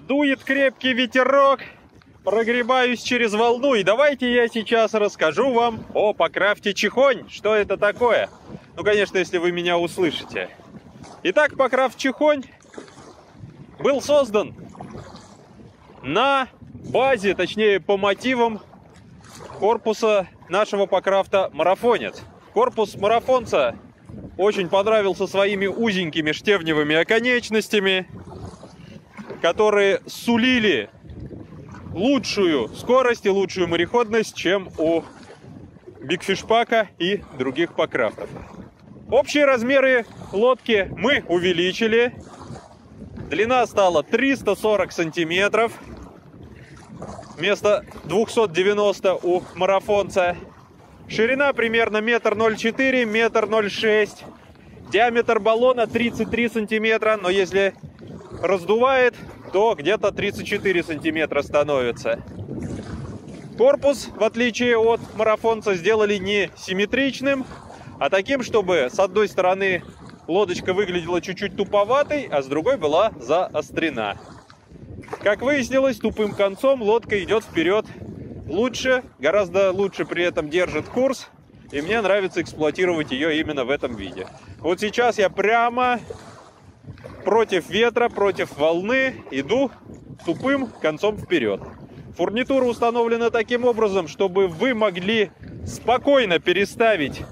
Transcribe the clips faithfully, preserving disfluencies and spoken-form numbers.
Дует крепкий ветерок, прогребаюсь через волну. И давайте я сейчас расскажу вам о покрафте Чихонь. Что это такое? Ну, конечно, если вы меня услышите. Итак, покрафт Чихонь был создан на базе, точнее по мотивам корпуса нашего покрафта Марафонец. Корпус Марафонца очень понравился своими узенькими штевневыми оконечностями, которые сулили лучшую скорость и лучшую мореходность, чем у Бигфиш-пака и других покрафтов. Общие размеры лодки мы увеличили. Длина стала триста сорок сантиметров вместо двухсот девяноста у Марафонца. Ширина примерно метр ноль четыре, метр ноль шесть. Диаметр баллона тридцать три сантиметра, но если раздувает, то где-то тридцать четыре сантиметра становится. Корпус, в отличие от Марафонца, сделали не симметричным, а таким, чтобы с одной стороны лодочка выглядела чуть-чуть туповатой, а с другой была заострена. Как выяснилось, тупым концом лодка идет вперед лучше, гораздо лучше при этом держит курс, и мне нравится эксплуатировать ее именно в этом виде. Вот сейчас я прямо против ветра, против волны иду тупым концом вперед. Фурнитура установлена таким образом, чтобы вы могли спокойно переставить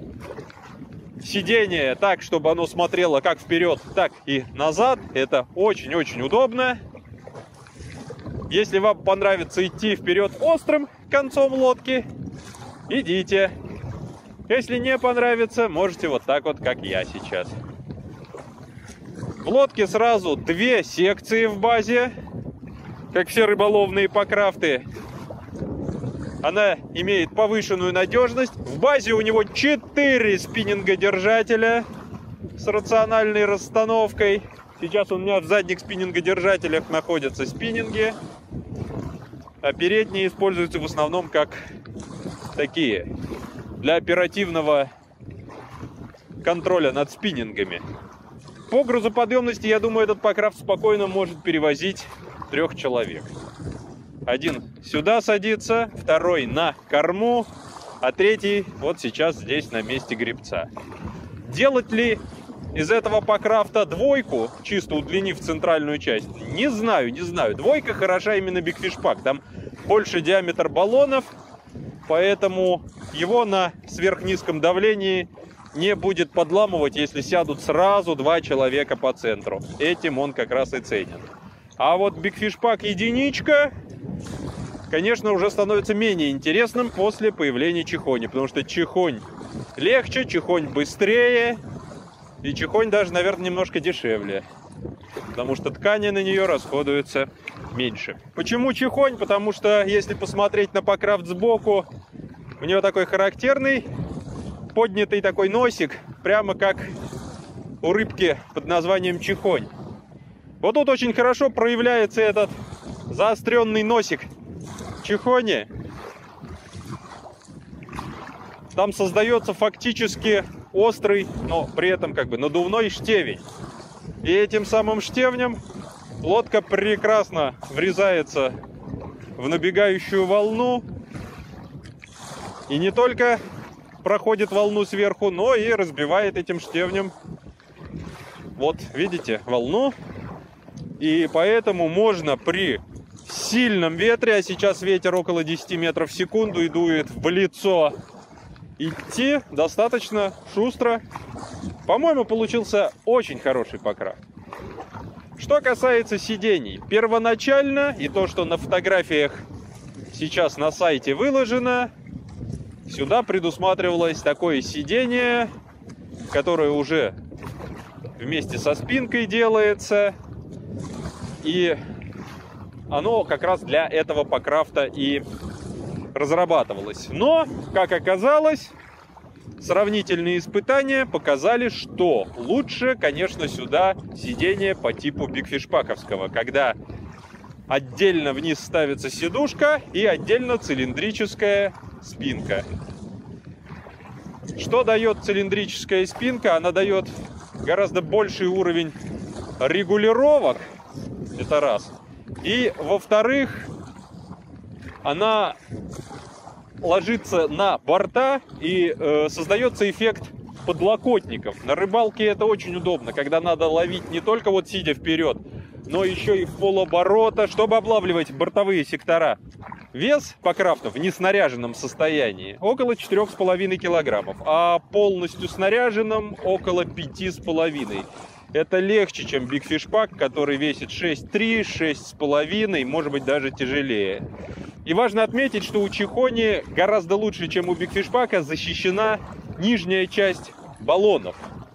сиденье так, чтобы оно смотрело как вперед, так и назад. Это очень-очень удобно. Если вам понравится идти вперед острым концом лодки, идите. Если не понравится, можете вот так вот, как я сейчас. В лодке сразу две секции в базе, как все рыболовные покрафты. Она имеет повышенную надежность. В базе у него четыре спиннингодержателя с рациональной расстановкой. Сейчас у меня в задних спиннингодержателях находятся спиннинги, а передние используются в основном как такие, для оперативного контроля над спиннингами. По грузоподъемности, я думаю, этот покрафт спокойно может перевозить трех человек. Один сюда садится, второй на корму, а третий вот сейчас здесь на месте гребца. Делать ли из этого покрафта двойку, чисто удлинив центральную часть? Не знаю, не знаю. Двойка хороша именно Бигфиш-пак. Там больше диаметр баллонов, поэтому его на сверхнизком давлении не будет подламывать, если сядут сразу два человека по центру. Этим он как раз и ценен. А вот Бигфиш-пак единичка, конечно, уже становится менее интересным после появления Чихони, потому что Чихонь легче, Чихонь быстрее, и Чихонь даже, наверное, немножко дешевле, потому что ткани на нее расходуются меньше. Почему Чихонь? Потому что, если посмотреть на покрафт сбоку, у нее такой характерный поднятый такой носик, прямо как у рыбки под названием Чихонь. Вот тут очень хорошо проявляется этот заостренный носик Чихони. Там создается фактически острый, но при этом как бы надувной штевень. И этим самым штевнем лодка прекрасно врезается в набегающую волну. И не только проходит волну сверху, но и разбивает этим штевнем, вот видите, волну. И поэтому можно при сильном ветре, а сейчас ветер около десяти метров в секунду и дует в лицо, идти достаточно шустро. По-моему, получился очень хороший покрафт. Что касается сидений, первоначально, и то, что на фотографиях сейчас на сайте выложено, сюда предусматривалось такое сиденье, которое уже вместе со спинкой делается. И оно как раз для этого покрафта и разрабатывалось. Но, как оказалось, сравнительные испытания показали, что лучше, конечно, сюда сиденье по типу бигфиш-паковского, когда отдельно вниз ставится сидушка и отдельно цилиндрическая спинка. Что дает цилиндрическая спинка? Она дает гораздо больший уровень регулировок, это раз. И, во-вторых, она ложится на борта и э, создается эффект подлокотников. На рыбалке это очень удобно, когда надо ловить не только вот сидя вперед, но еще и в полоборота, чтобы облавливать бортовые сектора. Вес по крафту в неснаряженном состоянии около четырёх с половиной килограммов, а полностью снаряженном около пяти с половиной. Это легче, чем Big Fish Pack, который весит шесть три, шесть с половиной, может быть даже тяжелее. И важно отметить, что у Чихони гораздо лучше, чем у Big Fish Pack, защищена нижняя часть баллонов.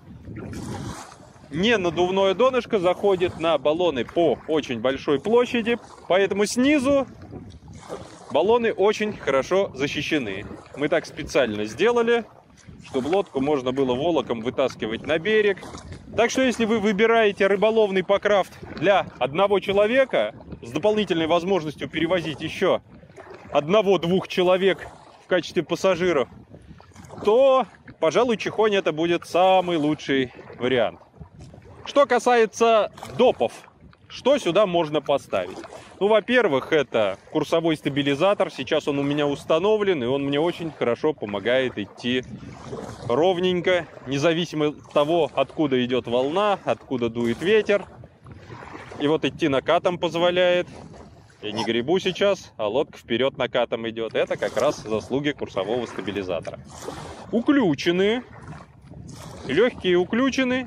Не надувное донышко заходит на баллоны по очень большой площади, поэтому снизу баллоны очень хорошо защищены. Мы так специально сделали, чтобы лодку можно было волоком вытаскивать на берег. Так что если вы выбираете рыболовный покрафт для одного человека с дополнительной возможностью перевозить еще одного-двух человек в качестве пассажиров, то, пожалуй, Чихони это будет самый лучший вариант. Что касается допов, что сюда можно поставить? Ну, во-первых, это курсовой стабилизатор. Сейчас он у меня установлен, и он мне очень хорошо помогает идти ровненько, независимо от того, откуда идет волна, откуда дует ветер. И вот идти накатом позволяет. Я не гребу сейчас, а лодка вперед накатом идет. Это как раз заслуги курсового стабилизатора. Уключены, легкие уключены.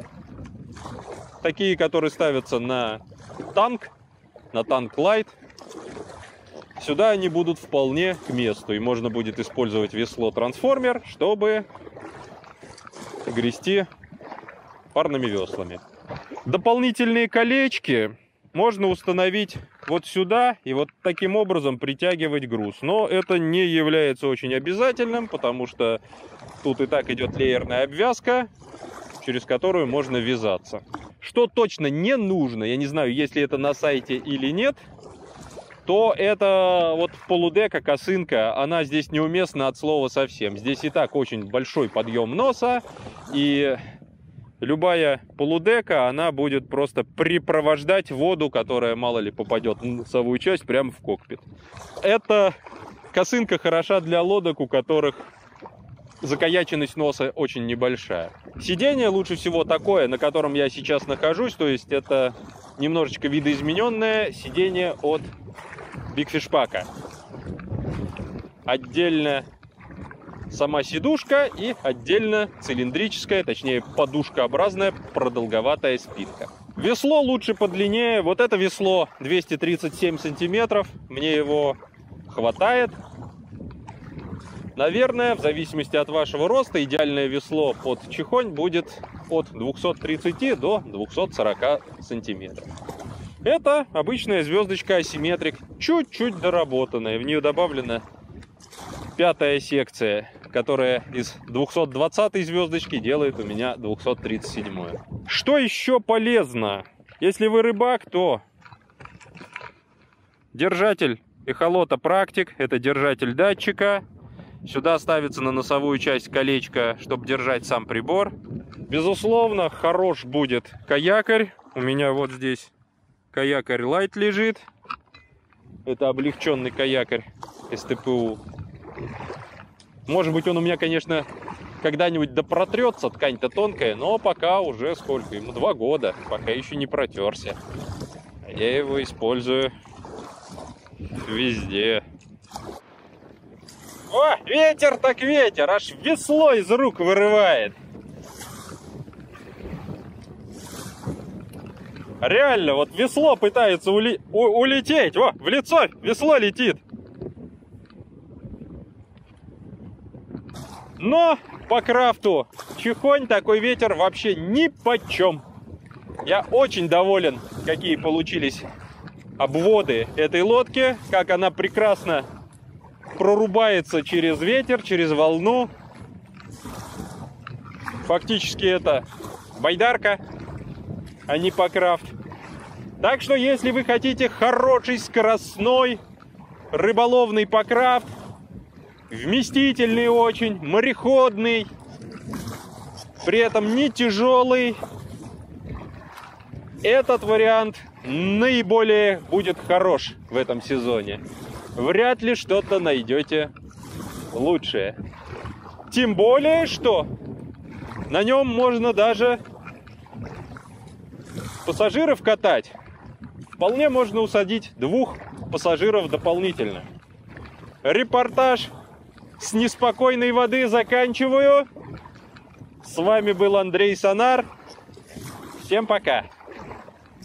Такие, которые ставятся на танк, на танк лайт. Сюда они будут вполне к месту. И можно будет использовать весло-трансформер, чтобы грести парными веслами. Дополнительные колечки можно установить вот сюда и вот таким образом притягивать груз. Но это не является очень обязательным, потому что тут и так идет леерная обвязка, через которую можно вязаться. Что точно не нужно, я не знаю, есть ли это на сайте или нет, то это вот полудека, косынка, она здесь неуместна от слова совсем. Здесь и так очень большой подъем носа, и любая полудека, она будет просто припровождать воду, которая, мало ли, попадет на носовую часть прямо в кокпит. Эта косынка хороша для лодок, у которых закаяченность носа очень небольшая. Сиденье лучше всего такое, на котором я сейчас нахожусь, то есть это немножечко видоизмененное сиденье от Big Fish Pack. Отдельно сама сидушка и отдельно цилиндрическая, точнее подушкообразная продолговатая спинка. Весло лучше подлиннее. Вот это весло двести тридцать семь сантиметров. Мне его хватает. Наверное, в зависимости от вашего роста, идеальное весло под Чихонь будет от двухсот тридцати до двухсот сорока сантиметров. Это обычная звездочка асимметрик, чуть-чуть доработанная. В нее добавлена пятая секция, которая из двухсот двадцатой звездочки делает у меня двухсот тридцать седьмую. Что еще полезно? Если вы рыбак, то держатель эхолота Практик, это держатель датчика. Сюда ставится на носовую часть колечко, чтобы держать сам прибор. Безусловно, хорош будет каякарь. У меня вот здесь каякарь Light лежит. Это облегченный каякарь эс тэ пэ у. Может быть, он у меня, конечно, когда-нибудь допротрется, ткань-то тонкая, но пока уже сколько? Ему два года, пока еще не протерся. А я его использую везде. О, ветер так ветер, аж весло из рук вырывает. Реально, вот весло пытается ули... у... улететь. О, в лицо весло летит. Но по крафту Чихонь такой ветер вообще ни почем. Я очень доволен, какие получились обводы этой лодки, как она прекрасно прорубается через ветер, через волну. Фактически это байдарка, а не покрафт. Так что, если вы хотите хороший скоростной рыболовный покрафт, вместительный очень, мореходный, при этом не тяжелый, этот вариант наиболее будет хорош в этом сезоне. Вряд ли что-то найдете лучшее. Тем более, что на нем можно даже пассажиров катать. Вполне можно усадить двух пассажиров дополнительно. Репортаж с неспокойной воды заканчиваю. С вами был Андрей Сонар. Всем пока.